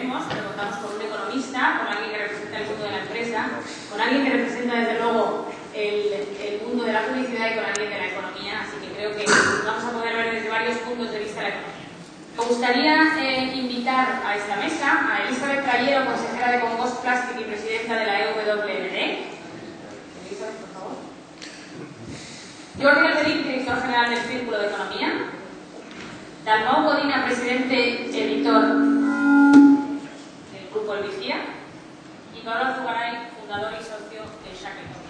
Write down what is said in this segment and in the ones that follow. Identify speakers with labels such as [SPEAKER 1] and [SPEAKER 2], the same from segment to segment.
[SPEAKER 1] tenemos, pero contamos con un economista, con alguien que representa el mundo de la empresa, con alguien que representa desde luego el mundo de la publicidad y con alguien de la economía, así que creo que vamos a poder ver desde varios puntos de vista la economía. Me gustaría invitar a esta mesa a Elizabeth Callero, consejera de Compost Plastic y presidenta de la EWMD. Elizabeth, por favor. Jordi Alberic, director general del Círculo de Economía. Dalmau Codina, presidente editor del Grupo El Vigía. Y Pablo Zugaray, fundador y socio de Shackleton.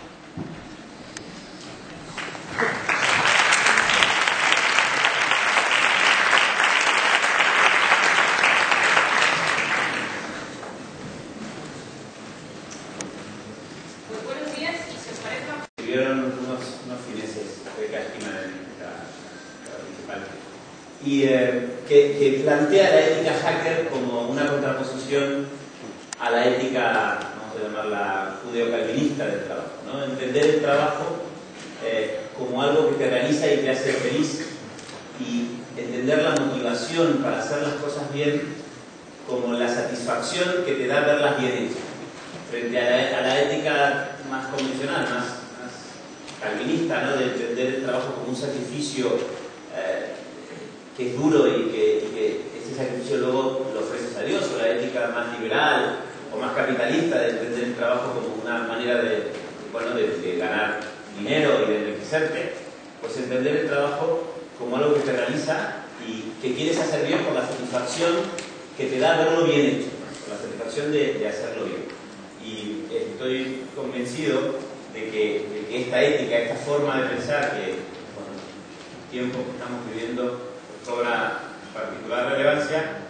[SPEAKER 2] Y que plantea la ética hacker como una contraposición a la ética, vamos a llamarla judeo-calvinista del trabajo, ¿no? Entender el trabajo como algo que te realiza y te hace feliz, y entender la motivación para hacer las cosas bien como la satisfacción que te da verlas bien hechas, frente a la ética más convencional, más calvinista, ¿no? De entender el trabajo como un sacrificio que es duro y que ese sacrificio luego lo ofreces a Dios, o la ética más liberal o más capitalista de entender el trabajo como una manera de ganar dinero y de enriquecerte, pues entender el trabajo como algo que te realiza y que quieres hacer bien por la satisfacción que te da verlo bien hecho, por la satisfacción de hacerlo bien. Y estoy convencido de que esta ética, esta forma de pensar que con el tiempo que estamos viviendo cobra particular relevancia.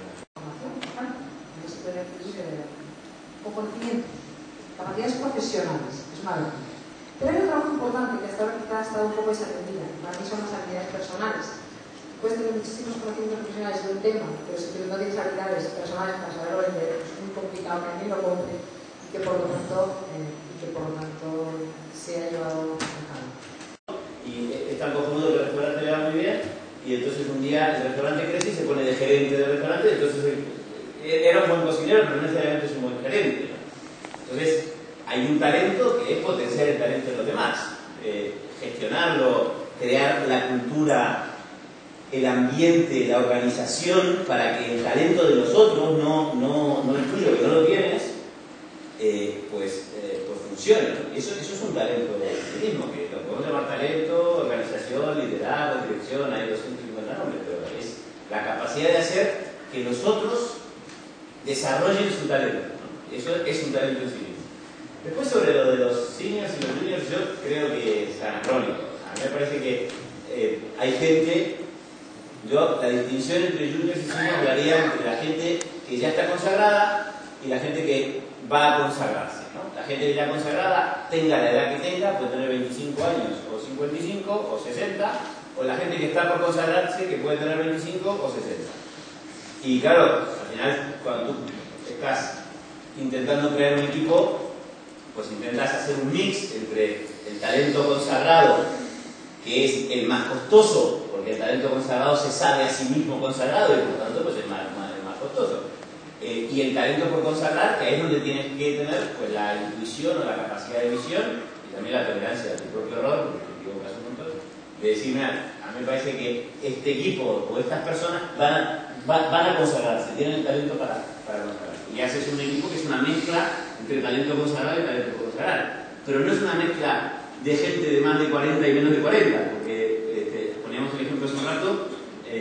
[SPEAKER 3] Se puede decir o conocimiento, capacidades profesionales, es malo. Pero hay un trabajo importante que hasta ahora quizá ha estado un poco desatendida, para mí son las habilidades personales. Puedes tener muchísimos conocimientos profesionales de un tema, pero si no tienes habilidades personales para saberlo vender, es muy complicado que alguien lo compre y que por lo tanto sea llevado a cabo.
[SPEAKER 2] Y es tan cojonudo que el restaurante le va muy bien, y entonces un día el restaurante crece y se pone de gerente del restaurante, entonces era un buen cocinero, pero no necesariamente es un buen gerente. Entonces hay un talento que es potenciar el talento de los demás, gestionarlo, crear la cultura, el ambiente, la organización para que el talento de los otros, no el tuyo, que no lo tienes, pues funcione. Eso es un talento del mismo, que lo podemos llamar talento, organización, liderazgo, dirección, hay 250 nombres, pero es la capacidad de hacer que los otros desarrollen su talento, ¿no? Eso es un talento en sí mismo. Después, sobre lo de los seniors y los juniors, yo creo que es anacrónico. A mí me parece que hay gente, la distinción entre juniors y seniors la haría entre la gente que ya está consagrada y la gente que va a consagrarse, ¿no? La gente que ya consagrada, tenga la edad que tenga, puede tener 25 años o 55 o 60, o la gente que está por consagrarse, que puede tener 25 o 60. Y claro, al final, cuando tú estás intentando crear un equipo, pues intentas hacer un mix entre el talento consagrado, que es el más costoso, porque el talento consagrado se sabe a sí mismo consagrado y por tanto pues es más costoso. Y el talento por consagrar, que ahí es donde tienes que tener pues la intuición o la capacidad de visión y también la tolerancia a tu propio error, porque te equivocas un montón, de decir, mira, a mí me parece que este equipo o estas personas van a consagrarse, tienen el talento para consagrarse. Y haces un equipo que es una mezcla entre talento consagrado y talento por consagrar. Pero no es una mezcla de gente de más de 40 y menos de 40, porque poníamos el ejemplo hace un rato,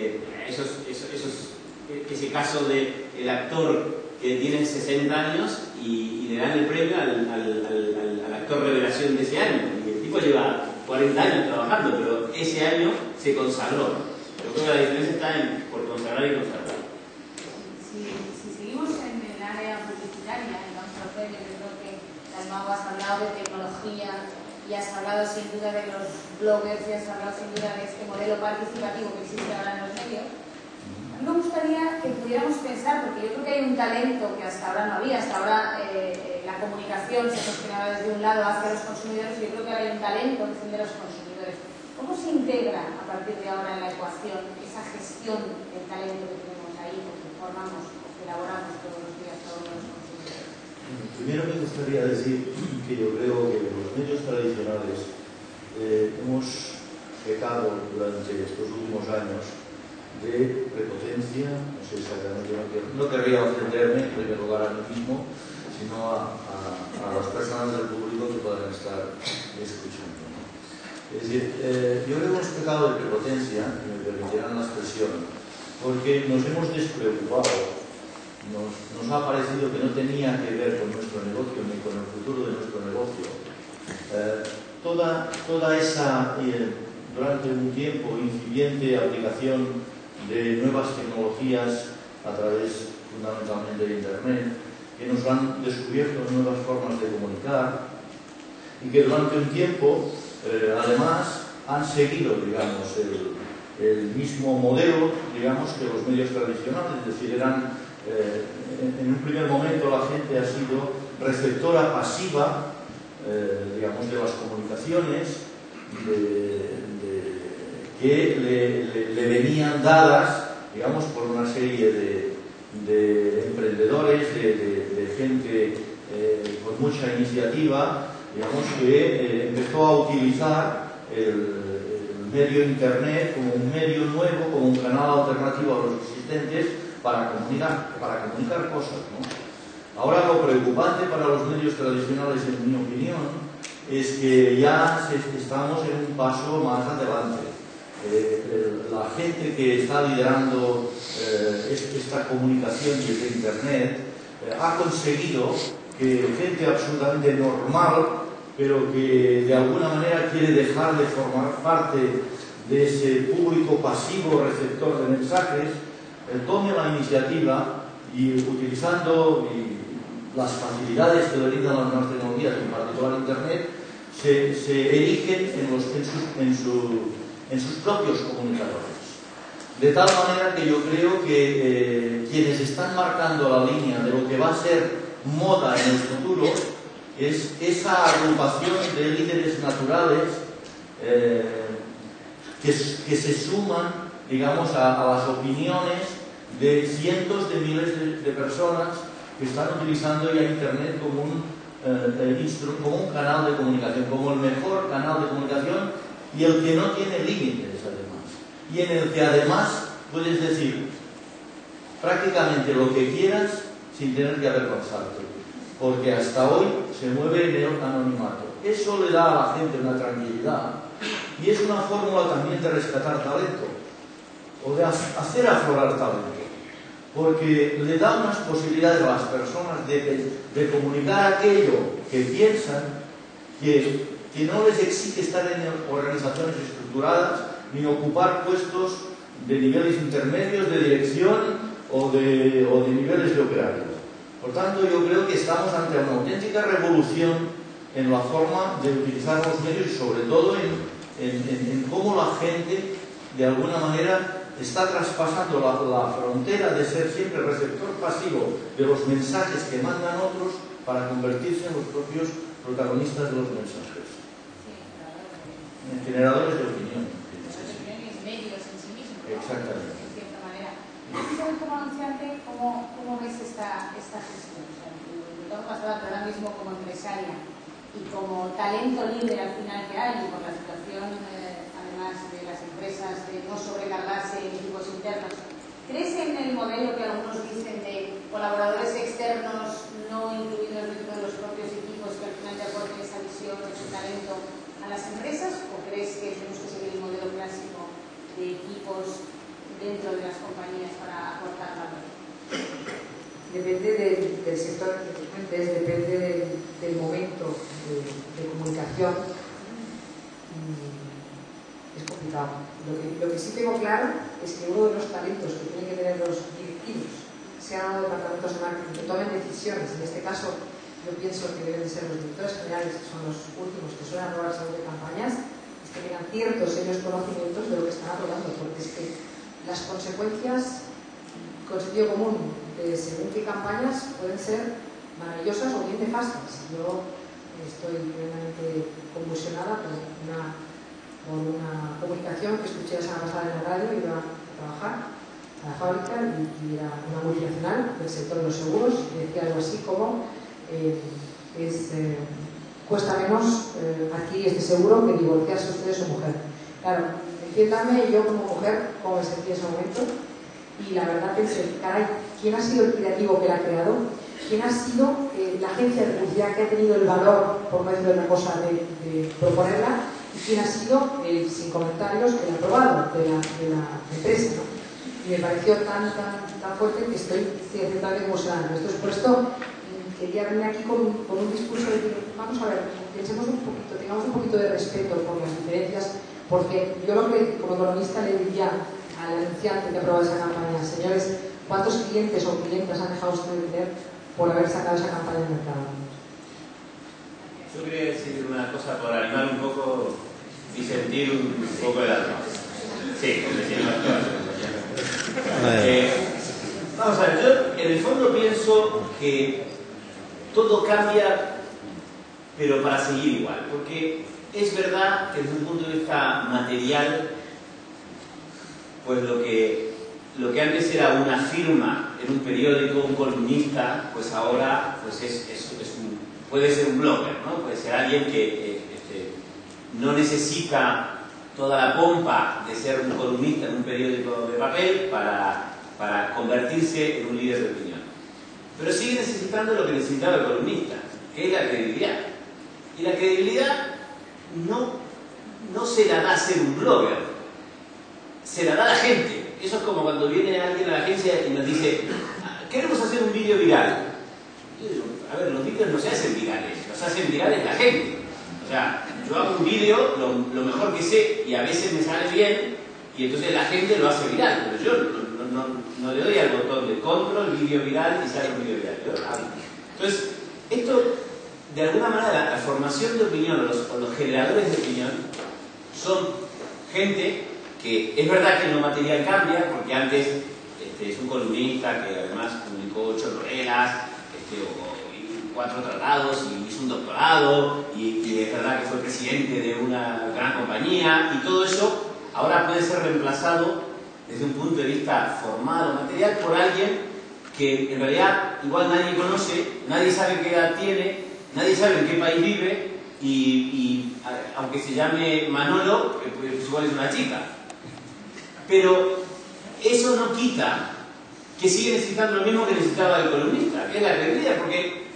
[SPEAKER 2] ese caso del actor que tiene 60 años y le dan el premio al actor revelación de ese año. Y el tipo lleva 40 años trabajando, pero ese año se consagró. Yo creo que la diferencia está por consagrar y consagrar.
[SPEAKER 4] Si seguimos en el área publicitaria, vamos a hacer, yo creo que Dalmau has hablado de tecnología y has hablado sin duda de los bloggers y has hablado sin duda de este modelo participativo que existe ahora en los medios. A mí me gustaría que pudiéramos pensar, porque yo creo que hay un talento que hasta ahora no había, hasta ahora la comunicación se gestionaba desde un lado hacia los consumidores, y yo creo que hay un talento de los consumidores. ¿Cómo se integra a partir de ahora en la ecuación esa gestión del talento que tenemos ahí, porque formamos, elaboramos todos los días?
[SPEAKER 5] Primero me gustaría decir que yo creo que los medios tradicionales hemos pecado durante estos últimos años de prepotencia, no sé exactamente, no querría ofenderme en primer lugar a mí mismo, sino a las personas del público que puedan estar escuchando, ¿no? Es decir, yo creo que hemos pecado de prepotencia, que me permitirán la expresión, porque nos hemos despreocupado. Nos ha parecido que no tenía que ver con nuestro negocio ni con el futuro de nuestro negocio. Toda esa, durante un tiempo, incipiente aplicación de nuevas tecnologías a través fundamentalmente de Internet, que nos han descubierto nuevas formas de comunicar y que durante un tiempo, además, han seguido, digamos, el mismo modelo, digamos, que los medios tradicionales, es decir, eran en un primer momento la gente ha sido receptora pasiva, digamos, de las comunicaciones que le venían dadas, digamos, por una serie de emprendedores, de gente con mucha iniciativa, digamos, que empezó a utilizar el medio Internet como un medio nuevo, como un canal alternativo a los existentes, para comunicar cosas, ¿no? Ahora lo preocupante para los medios tradicionales, en mi opinión, es que ya estamos en un paso más adelante. La gente que está liderando esta comunicación desde Internet ha conseguido que gente absolutamente normal, pero que de alguna manera quiere dejar de formar parte de ese público pasivo receptor de mensajes, tome la iniciativa y utilizando las facilidades que le brindan las nuevas tecnologías, en particular Internet, se erigen en sus propios comunicadores. De tal manera que yo creo que quienes están marcando la línea de lo que va a ser moda en el futuro es esa agrupación de líderes naturales que se suman, digamos, a las opiniones de cientos de miles de personas que están utilizando ya Internet como un canal de comunicación, como el mejor canal de comunicación y el que no tiene límites, además. Y en el que además puedes decir prácticamente lo que quieras sin tener que avergonzarte, porque hasta hoy se mueve en el anonimato. Eso le da a la gente una tranquilidad y es una fórmula también de rescatar talento o de hacer aflorar talento, porque le da unas posibilidades a las personas de comunicar aquello que piensan, que no les exige estar en organizaciones estructuradas ni ocupar puestos de niveles intermedios, de dirección o de niveles de operarios. Por tanto, yo creo que estamos ante una auténtica revolución en la forma de utilizar los medios y sobre todo en cómo la gente, de alguna manera, está traspasando la frontera de ser siempre receptor pasivo de los mensajes que mandan otros para convertirse en los propios protagonistas de los mensajes. En generadores de opinión.
[SPEAKER 4] Medios en sí mismos, ¿no?
[SPEAKER 5] Exactamente.
[SPEAKER 4] De cierta manera. Como anunciante, ¿cómo ves esta gestión? O sea, me tomo bastante ahora mismo como empresaria y como talento líder al final que hay, y por la situación además de las empresas de no sobrecargarse en equipos internos. ¿Crees en el modelo que algunos dicen de colaboradores externos no incluidos dentro de los propios equipos que al final te aporten esa visión, ese talento a las empresas? ¿O crees que tenemos que seguir el modelo clásico de equipos dentro de las compañías para aportar valor?
[SPEAKER 3] Depende del sector que te cuentes, depende del momento de comunicación. Es complicado. Lo que sí tengo claro es que uno de los talentos que tienen que tener los directivos, sean departamentos de marketing, que tomen decisiones. En este caso, yo pienso que deben de ser los directores generales, que son los últimos que suelen aprobar salud de campañas, es que tengan ciertos serios conocimientos de lo que están aprobando, porque es que las consecuencias con sentido común de según qué campañas pueden ser maravillosas o bien nefastas. Yo estoy plenamente convulsionada por una comunicación que escuché la semana pasada en la radio. Iba a trabajar a la fábrica y era una multinacional del sector de los seguros y decía algo así como cuesta menos adquirir este seguro que divorciarse usted de su mujer. Claro, entiéndame yo como mujer cómo me sentí en ese momento, y la verdad pensé, caray, ¿quién ha sido el creativo que la ha creado? ¿Quién ha sido la agencia de publicidad que ha tenido el valor, por no decir una cosa, de proponerla? ¿Y quién ha sido, sin comentarios, el aprobado de la empresa, ¿no? Y me pareció tan fuerte que estoy aceptando emocionando. Entonces, por esto quería venir aquí con un discurso de que, vamos a ver, pensemos un poquito, tengamos un poquito de respeto por las diferencias, porque yo lo que como economista le diría al anunciante que ha aprobado esa campaña, señores, ¿cuántos clientes o clientes han dejado ustedes de vender por haber sacado esa campaña al mercado?
[SPEAKER 2] Yo quería decir una cosa por animar un poco y sentir un poco el alma. Sí, vamos a ver, yo en el fondo pienso que todo cambia, pero para seguir igual, porque es verdad que desde un punto de vista material, pues lo que antes era una firma en un periódico, un columnista, pues ahora pues puede ser un blogger, ¿no? Puede ser alguien que no necesita toda la pompa de ser un columnista en un periódico de papel para convertirse en un líder de opinión. Pero sigue necesitando lo que necesitaba el columnista, que es la credibilidad. Y la credibilidad no se la da ser un blogger, se la da la gente. Eso es como cuando viene alguien a la agencia y nos dice, queremos hacer un vídeo viral. Yo digo, a ver, los vídeos no se hacen virales, los hacen virales la gente. O sea, yo hago un vídeo lo mejor que sé y a veces me sale bien y entonces la gente lo hace viral, pero yo no le doy al botón de control, vídeo viral y sale un vídeo viral. Entonces, esto, de alguna manera, la formación de opinión o los generadores de opinión son gente que es verdad que lo material cambia, porque antes es un columnista que además publicó 8 novelas o 4 tratados y hizo un doctorado y es verdad que fue presidente de una gran compañía y todo eso ahora puede ser reemplazado desde un punto de vista formal o material por alguien que en realidad igual nadie conoce, nadie sabe qué edad tiene, nadie sabe en qué país vive y aunque se llame Manolo, pues igual es una chica. Pero eso no quita que sigue necesitando lo mismo que necesitaba el columnista, que es la credibilidad, porque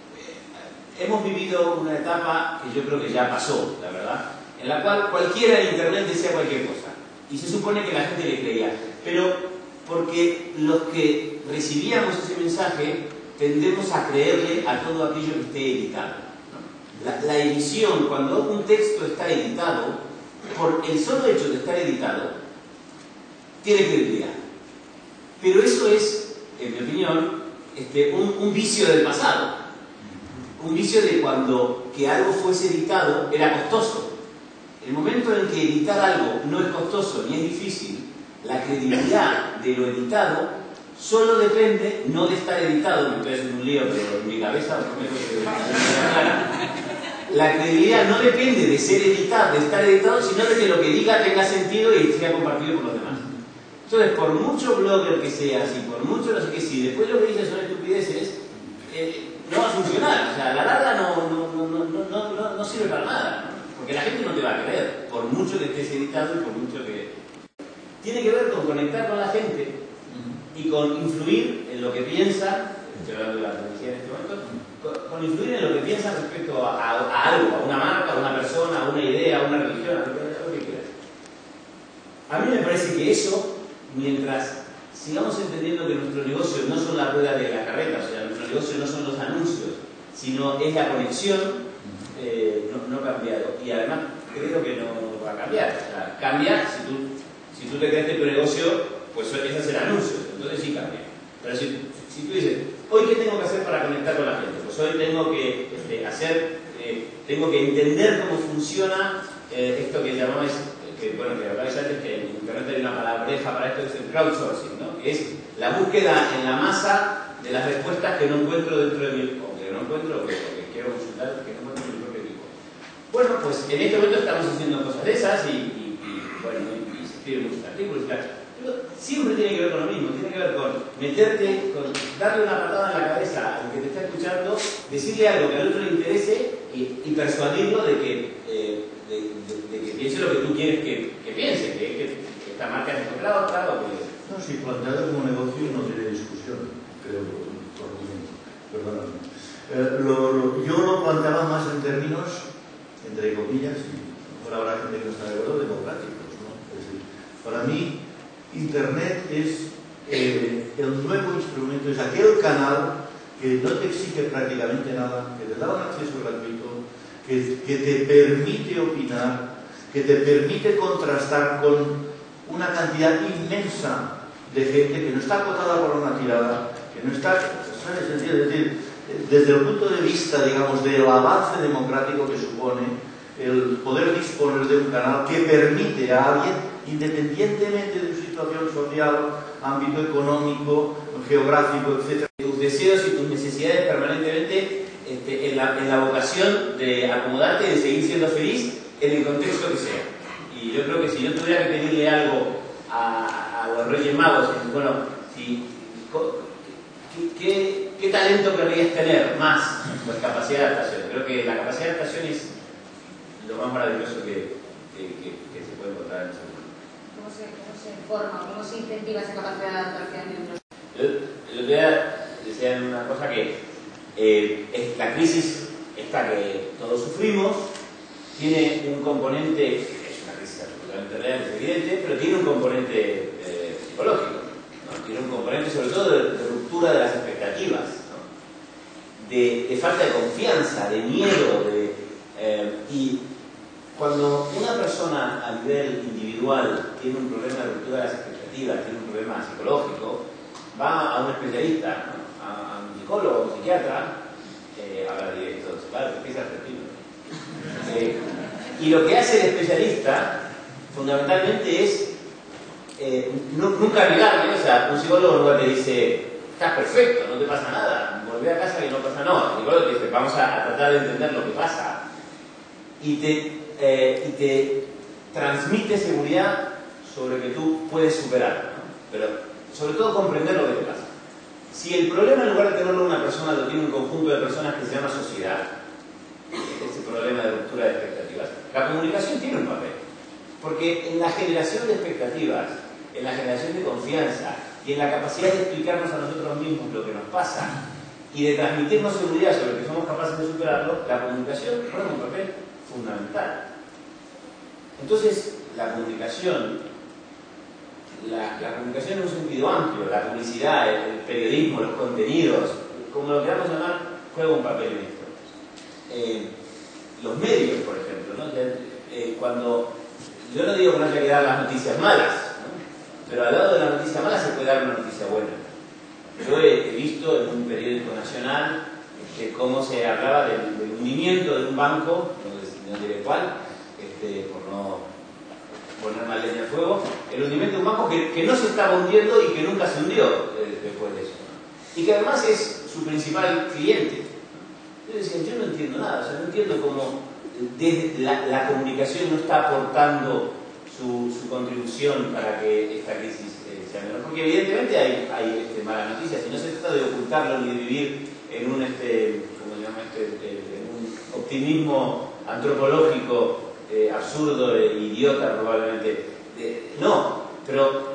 [SPEAKER 2] hemos vivido una etapa que yo creo que ya pasó, la verdad, en la cual cualquiera en internet decía cualquier cosa y se supone que la gente le creía, pero porque los que recibíamos ese mensaje tendemos a creerle a todo aquello que esté editado, ¿no? La edición, cuando un texto está editado, por el solo hecho de estar editado, tiene credibilidad. Pero eso es, en mi opinión, un vicio del pasado. Un vicio de cuando que algo fuese editado era costoso. El momento en que editar algo no es costoso ni es difícil, la credibilidad de lo editado solo depende, no de estar editado, me estoy haciendo un lío, pero en mi cabeza la credibilidad no depende de ser editado, de estar editado, sino de que lo que diga tenga sentido y sea compartido por los demás. Entonces, por mucho blogger que seas y por mucho no sé qué, si después lo que dices son estupideces, no va a funcionar. O sea, a la larga no sirve para nada, ¿no? Porque la gente no te va a creer, por mucho que estés editado y por mucho que... Tiene que ver con conectar con la gente y con influir en lo que piensa, estoy hablando de la tecnología en este momento, con influir en lo que piensa respecto a algo, a una marca, a una persona, a una idea, a una religión, a lo que quieras. A mí me parece que eso, mientras sigamos entendiendo que nuestro negocio no son las ruedas de la carreta, o sea, nuestro negocio no son los anuncios, sino es la conexión, no ha cambiado. Y además creo que no va a cambiar. O sea, cambia si tú te crees que tu negocio, pues es hacer anuncios, entonces sí cambia. Pero si tú dices, hoy qué tengo que hacer para conectar con la gente, pues hoy tengo que tengo que entender cómo funciona esto que llamamos, que habláis antes, que en internet hay una palabreja para esto, es el crowdsourcing, ¿no? Que es la búsqueda en la masa de las respuestas que no encuentro dentro de mi equipo, que no encuentro, que quiero consultar, que no encuentro en mi propio equipo. Bueno, pues en este momento estamos haciendo cosas de esas y se escriben muchos artículos y tal. Pero siempre tiene que ver con lo mismo, tiene que ver con meterte, con darle una patada en la cabeza al que te está escuchando decirle algo que al otro le interese y persuadirlo de que piense lo que tú quieres que piense, que esta marca es mejor que la otra, o que...
[SPEAKER 5] No, si planteado como negocio no tiene discusión, creo, por argumento. Perdóname. Yo lo planteaba más en términos, entre comillas, y ahora habrá gente que no está de acuerdo, democráticos, ¿no? Es decir, para mí, Internet es el nuevo instrumento, es aquel canal que no te exige prácticamente nada, que te da un acceso gratuito, que te permite opinar, que te permite contrastar con una cantidad inmensa de gente que no está acotada por una tirada, que no está, ¿sabes? Es decir, desde el punto de vista, digamos, del avance democrático que supone el poder disponer de un canal que permite a alguien, independientemente de su situación social, ámbito económico, geográfico, etc.,
[SPEAKER 2] tus deseos y tus necesidades permanentemente en la vocación de acomodarte y de seguir siendo feliz en el contexto que sea. Y yo creo que si yo tuviera que pedirle algo a los Reyes Magos, bueno, ¿qué talento querrías tener más? Pues capacidad de adaptación. Creo que la capacidad de adaptación es lo más maravilloso que se puede encontrar en el ser humano.
[SPEAKER 4] ¿Cómo se forma, cómo se incentiva esa capacidad de adaptación?
[SPEAKER 2] El otro día decían una cosa que la crisis esta que todos sufrimos tiene un componente, es una crisis absolutamente real, es evidente, pero tiene un componente psicológico, ¿no? Tiene un componente sobre todo de ruptura de las expectativas, ¿no? de falta de confianza, de miedo, y cuando una persona a nivel individual tiene un problema de ruptura de las expectativas, tiene un problema psicológico, va a un especialista, ¿no? a un psicólogo, un psiquiatra, habla directo, claro, empieza a repetirlo. Y lo que hace el especialista, fundamentalmente, es nunca negarle. O sea, un psicólogo nunca te dice, estás perfecto, no te pasa nada, volvé a casa que no pasa nada. El psicólogo te dice, vamos a tratar de entender lo que pasa. Y te transmite seguridad sobre que tú puedes superarlo, ¿no? Pero sobre todo comprender lo que te pasa. Si el problema, en lugar de tenerlo una persona, lo tiene un conjunto de personas que se llama sociedad, ese problema de ruptura de expectativas, la comunicación tiene un papel. Porque en la generación de expectativas, en la generación de confianza y en la capacidad de explicarnos a nosotros mismos lo que nos pasa y de transmitirnos seguridad sobre que somos capaces de superarlo, la comunicación juega un papel fundamental. Entonces, la comunicación en un sentido amplio, la publicidad, el periodismo, los contenidos, como lo queramos llamar, juega un papel en esto. Los medios, por ejemplo, ¿no? Cuando yo no digo que no haya que dar las noticias malas, ¿no? Pero al lado de la noticia mala se puede dar una noticia buena. Yo he visto en un periódico nacional cómo se hablaba del hundimiento de un banco, no diré cuál, por no poner más leña al fuego, el hundimiento de un banco que no se estaba hundiendo y que nunca se hundió después de eso, ¿no? Y que además es su principal cliente. Yo decía, yo no entiendo nada, o sea, no entiendo cómo desde la comunicación no está aportando su contribución para que esta crisis sea menor. Porque evidentemente hay malas noticias, y no se trata de ocultarlo ni de vivir en un, ¿cómo se llama en un optimismo antropológico absurdo e idiota probablemente. No, pero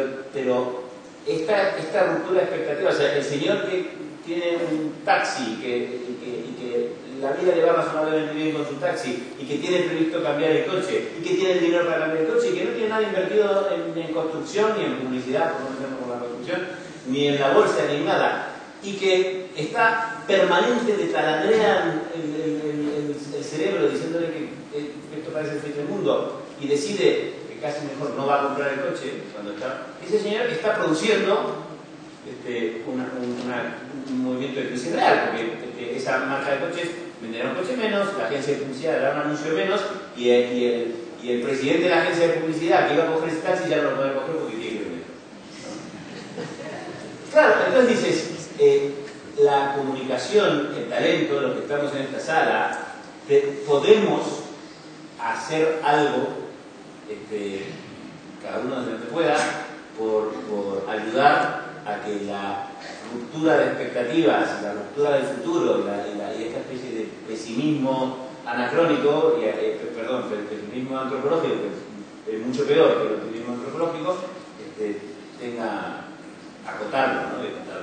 [SPEAKER 2] esta ruptura de expectativas, o sea, el señor que tiene un taxi y que la vida le va razonablemente bien con su taxi y que tiene previsto cambiar el coche y que tiene el dinero para cambiar el coche y que no tiene nada invertido en construcción ni en publicidad, por no meternos con la construcción, ni en la bolsa ni en nada, y que está permanente, le taladrean el cerebro diciéndole que esto parece el fin del mundo y decide que casi mejor no va a comprar el coche cuando está. Ese señor está produciendo un movimiento de crisis real, porque esa marca de coches venderá un coche menos, la agencia de publicidad dará un anuncio menos y el presidente de la agencia de publicidad que iba a coger ese taxi ya no lo puede coger porque tiene que vender. Claro, entonces dices, la comunicación, el talento, los que estamos en esta sala, podemos hacer algo, cada uno de donde pueda, por ayudar a que la ruptura de expectativas, la ruptura del futuro y esta especie de pesimismo anacrónico, pesimismo antropológico, que es mucho peor que el optimismo antropológico, tenga a acotarlo, ¿no?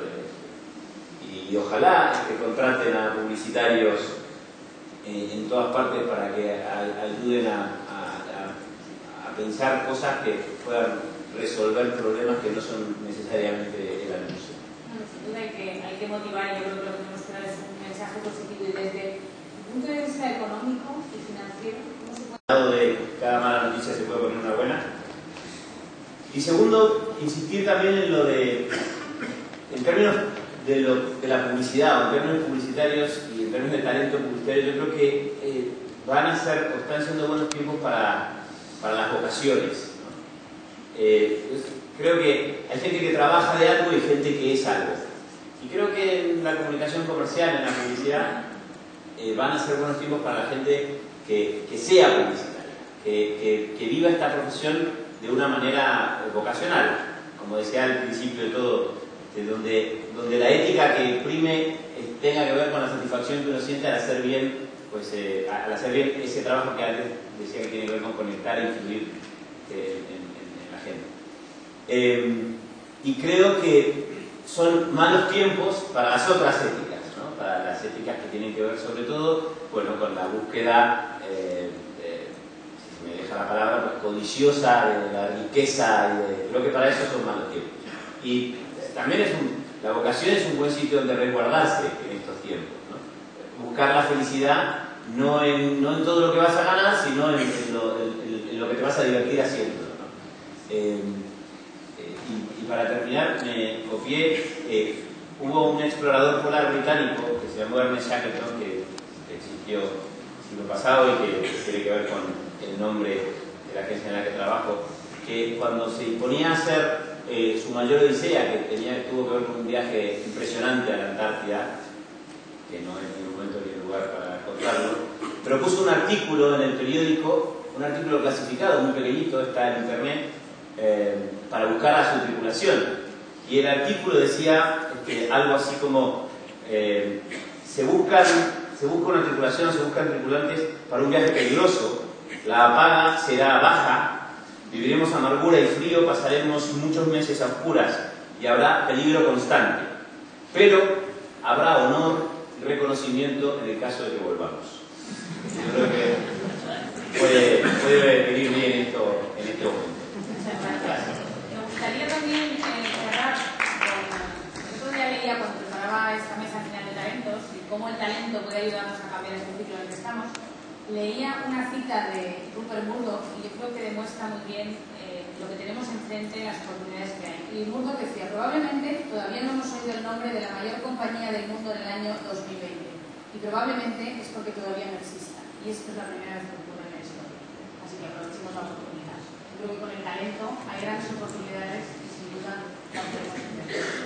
[SPEAKER 2] Y ojalá contraten a publicitarios en todas partes para que ayuden a pensar cosas que puedan resolver problemas que no son necesariamente el anuncio.
[SPEAKER 1] Bueno, sin duda hay que motivar, y yo creo que lo que tenemos que dar es un mensaje positivo, y desde el punto de vista económico y financiero, ¿cómo se puede?
[SPEAKER 2] Al lado de cada mala noticia se puede poner una buena. Y segundo, insistir también en lo de, en términos de la publicidad, o en términos publicitarios y en términos de talento publicitario, yo creo que van a ser, o están siendo buenos tiempos para las vocaciones, ¿no? Creo que hay gente que trabaja de algo y gente que es algo. Y creo que en la comunicación comercial, en la publicidad, van a ser buenos tiempos para la gente que sea publicitaria, que viva esta profesión de una manera vocacional, como decía al principio de todo, donde la ética que prime tenga que ver con la satisfacción que uno siente al hacer bien, al hacer bien ese trabajo que antes decía que tiene que ver con conectar e influir en la gente. Y creo que son malos tiempos para las otras éticas, ¿no? Para las éticas que tienen que ver sobre todo, bueno, con la búsqueda, si me deja la palabra, pues, codiciosa de la riqueza, creo que para eso son malos tiempos. Y también la vocación es un buen sitio donde resguardarse en estos tiempos, ¿no? Buscar la felicidad no en todo lo que vas a ganar, sino en lo que te vas a divertir haciendo, ¿no? Y para terminar, me copié, hubo un explorador polar británico que se llamó Ernest Shackleton, que existió el siglo pasado y que tiene que ver con el nombre de la agencia en la que trabajo, que cuando se imponía a hacer su mayor odisea, que tuvo que ver con un viaje impresionante a la Antártida, que no es ni un momento ni un lugar para contarlo, pero puso un artículo en el periódico, un artículo clasificado, muy pequeñito, está en internet, para buscar a su tripulación. Y el artículo decía algo así como se busca una tripulación, se buscan tripulantes para un viaje peligroso, la paga será baja, viviremos amargura y frío, pasaremos muchos meses a oscuras y habrá peligro constante, pero habrá honor y reconocimiento en el caso de que volvamos. Yo creo que puede venir bien esto en este momento. Gracias.
[SPEAKER 1] Me gustaría también cerrar con... El otro día leía, cuando preparaba esta mesa final de talentos y cómo el talento puede ayudarnos a cambiar este ciclo en el que estamos, leía una cita de Rupert Murdoch y yo creo que demuestra muy bien lo que tenemos enfrente, las oportunidades que hay. Y Murdoch decía, probablemente todavía no hemos oído el nombre de la mayor compañía del mundo en el año 2020 y probablemente es porque todavía no exista. Y esto es la primera vez que ocurre en la historia. Así que aprovechemos la oportunidad. Yo creo que con el talento hay grandes oportunidades y sin duda la podemos hacer.